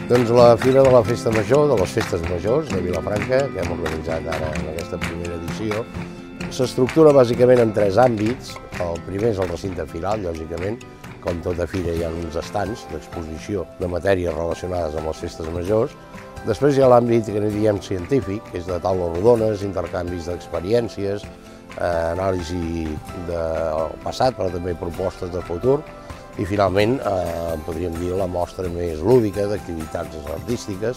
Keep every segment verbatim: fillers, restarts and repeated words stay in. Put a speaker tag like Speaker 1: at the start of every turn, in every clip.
Speaker 1: Doncs la Fira de la Festa Major, de les Festes Majors de Vilafranca, que hem organitzat ara en aquesta primera edició, s'estructura bàsicament en tres àmbits. El primer és el recinte firal, lògicament. Com tota fira hi ha uns estants d'exposició de matèries relacionades amb les festes majors. Després hi ha l'àmbit que en diem científic, que és de taules rodones, intercanvis d'experiències, eh, anàlisi del passat, però també propostes de futur. I finalment, eh, podríem dir, la mostra més lúdica d'activitats artístiques.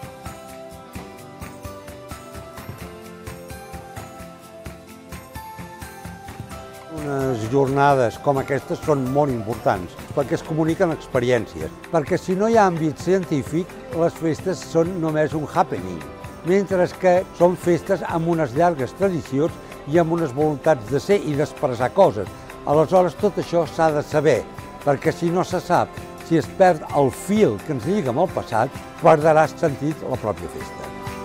Speaker 2: Unes jornades com aquestes són molt importants perquè es comuniquen experiències, perquè si no hi ha àmbit científic, les festes són només un happening, mentre que són festes amb unes llargues tradicions i amb unes voluntats de ser i d'expressar coses. Aleshores, tot això s'ha de saber, perquè si no se sap, si es perd el fil que ens lliga amb el passat, perdrà sentit la pròpia festa.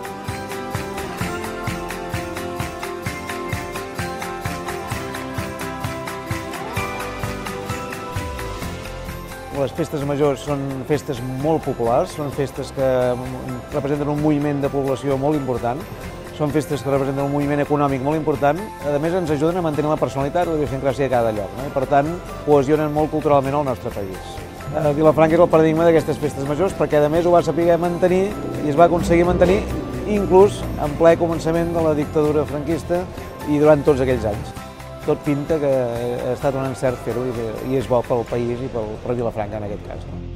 Speaker 3: Les festes majors són festes molt populars, són festes que representen un moviment de població molt important, són festes que representen un moviment econòmic molt important, a més ens ajuden a mantenir la personalitat i la idiosincràsia de cada lloc, no? I per tant cohesionen molt culturalment el nostre país. Vilafranca és el paradigma d'aquestes festes majors perquè a més ho va saber mantenir i es va aconseguir mantenir inclús en ple començament de la dictadura franquista i durant tots aquells anys. Tot pinta que ha estat un encert fer-ho i és bo pel país i per Vilafranca en aquest cas.